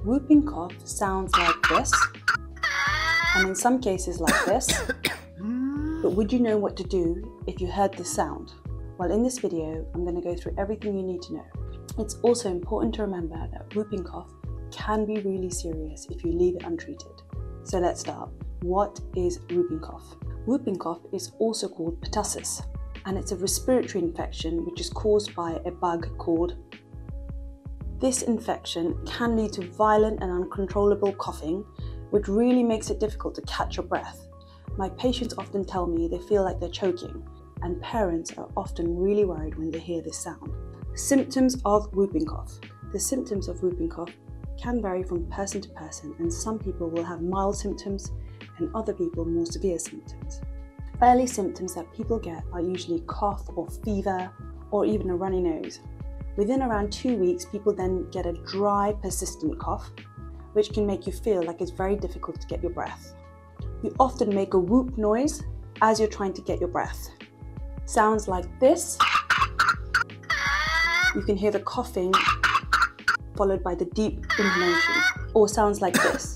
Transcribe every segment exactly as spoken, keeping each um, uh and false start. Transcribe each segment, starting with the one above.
Whooping cough sounds like this, and in some cases like this. But would you know what to do if you heard this sound? Well, in this video, I'm going to go through everything you need to know. It's also important to remember that whooping cough can be really serious if you leave it untreated. So let's start. What is whooping cough? Whooping cough is also called pertussis, and it's a respiratory infection which is caused by a bug called. This infection can lead to violent and uncontrollable coughing, which really makes it difficult to catch your breath. My patients often tell me they feel like they're choking, and parents are often really worried when they hear this sound. Symptoms of whooping cough. The symptoms of whooping cough can vary from person to person, and some people will have mild symptoms and other people more severe symptoms. Early symptoms that people get are usually cough or fever or even a runny nose. Within around two weeks, people then get a dry, persistent cough, which can make you feel like it's very difficult to get your breath. You often make a whoop noise as you're trying to get your breath. Sounds like this. You can hear the coughing followed by the deep inhalation, or sounds like this.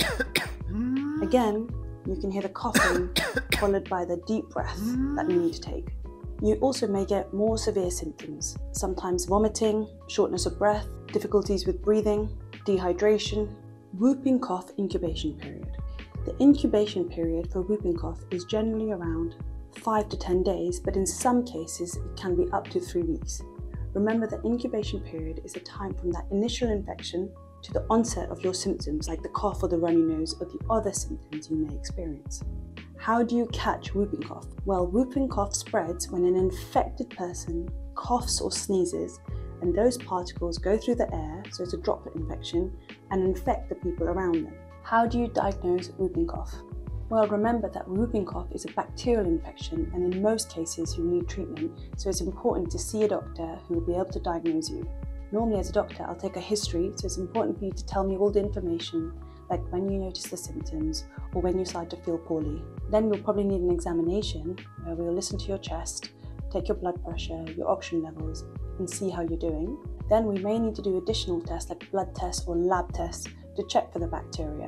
Again, you can hear the coughing followed by the deep breath that you need to take. You also may get more severe symptoms, sometimes vomiting, shortness of breath, difficulties with breathing, dehydration. Whooping cough incubation period. The incubation period for whooping cough is generally around five to ten days, but in some cases it can be up to three weeks. Remember, the incubation period is the time from that initial infection to the onset of your symptoms, like the cough or the runny nose or the other symptoms you may experience. How do you catch whooping cough? Well, whooping cough spreads when an infected person coughs or sneezes, and those particles go through the air, so it's a droplet infection, and infect the people around them. How do you diagnose whooping cough? Well, remember that whooping cough is a bacterial infection, and in most cases you need treatment, so it's important to see a doctor who will be able to diagnose you. Normally as a doctor, I'll take a history, so it's important for you to tell me all the information, like when you notice the symptoms or when you start to feel poorly. Then you'll probably need an examination where we'll listen to your chest, take your blood pressure, your oxygen levels, and see how you're doing. Then we may need to do additional tests like blood tests or lab tests to check for the bacteria.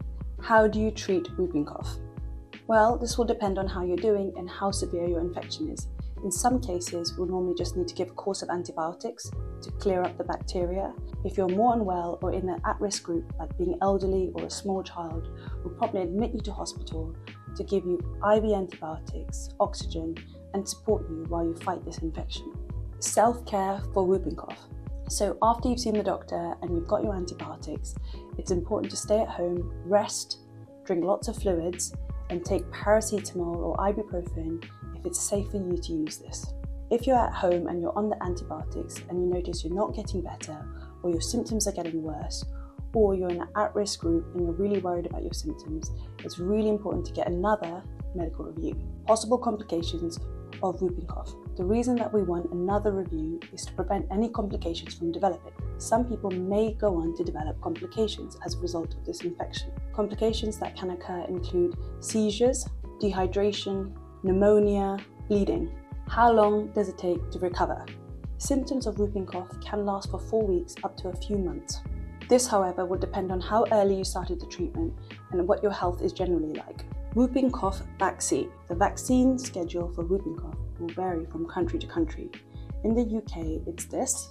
How do you treat whooping cough? Well, this will depend on how you're doing and how severe your infection is. In some cases, we'll normally just need to give a course of antibiotics to clear up the bacteria. If you're more unwell or in an at-risk group, like being elderly or a small child, we'll probably admit you to hospital to give you I V antibiotics, oxygen, and support you while you fight this infection. Self-care for whooping cough. So after you've seen the doctor and you've got your antibiotics, it's important to stay at home, rest, drink lots of fluids, and take paracetamol or ibuprofen if it's safe for you to use this. If you're at home and you're on the antibiotics and you notice you're not getting better, or your symptoms are getting worse, or you're in an at-risk group and you're really worried about your symptoms, it's really important to get another medical review. Possible complications of whooping cough. The reason that we want another review is to prevent any complications from developing. Some people may go on to develop complications as a result of this infection. Complications that can occur include seizures, dehydration, pneumonia, bleeding. How long does it take to recover? Symptoms of whooping cough can last for four weeks up to a few months. This, however, will depend on how early you started the treatment and what your health is generally like. Whooping cough vaccine. The vaccine schedule for whooping cough will vary from country to country. In the U K, it's this,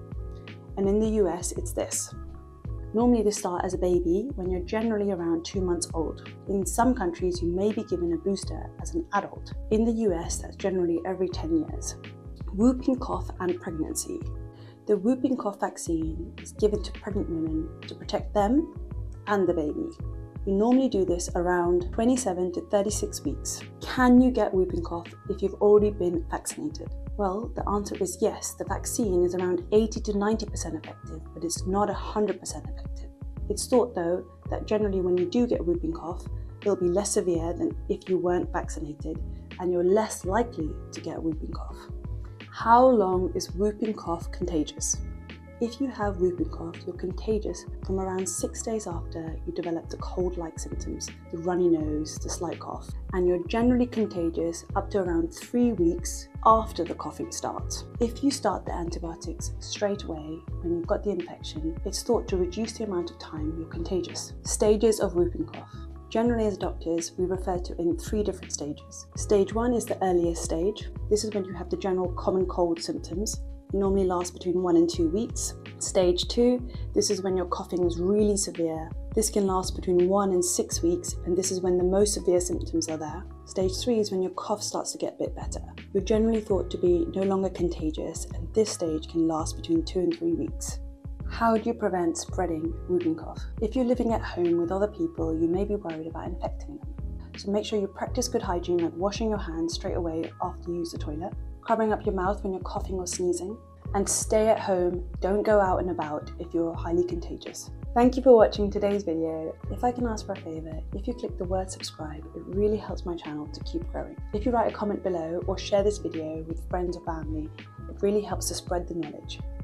and in the U S, it's this. Normally they start as a baby when you're generally around two months old. In some countries, you may be given a booster as an adult. In the U S, that's generally every ten years. Whooping cough and pregnancy. The whooping cough vaccine is given to pregnant women to protect them and the baby. We normally do this around twenty-seven to thirty-six weeks. Can you get whooping cough if you've already been vaccinated? Well, the answer is yes. The vaccine is around eighty to ninety percent effective, but it's not one hundred percent effective. It's thought, though, that generally when you do get whooping cough, it'll be less severe than if you weren't vaccinated, and you're less likely to get whooping cough. How long is whooping cough contagious? If you have whooping cough, you're contagious from around six days after you develop the cold-like symptoms, the runny nose, the slight cough, and you're generally contagious up to around three weeks after the coughing starts. If you start the antibiotics straight away when you've got the infection, it's thought to reduce the amount of time you're contagious. Stages of whooping cough. Generally, as doctors, we refer to it in three different stages. Stage one is the earliest stage. This is when you have the general common cold symptoms. It normally lasts between one and two weeks. Stage two, this is when your coughing is really severe. This can last between one and six weeks, and this is when the most severe symptoms are there. Stage three is when your cough starts to get a bit better. You're generally thought to be no longer contagious, and this stage can last between two and three weeks. How do you prevent spreading whooping cough? If you're living at home with other people, you may be worried about infecting them. So make sure you practice good hygiene, like washing your hands straight away after you use the toilet, covering up your mouth when you're coughing or sneezing, and stay at home. Don't go out and about if you're highly contagious. Thank you for watching today's video. If I can ask for a favour, if you click the word subscribe, it really helps my channel to keep growing. If you write a comment below or share this video with friends or family, it really helps to spread the knowledge.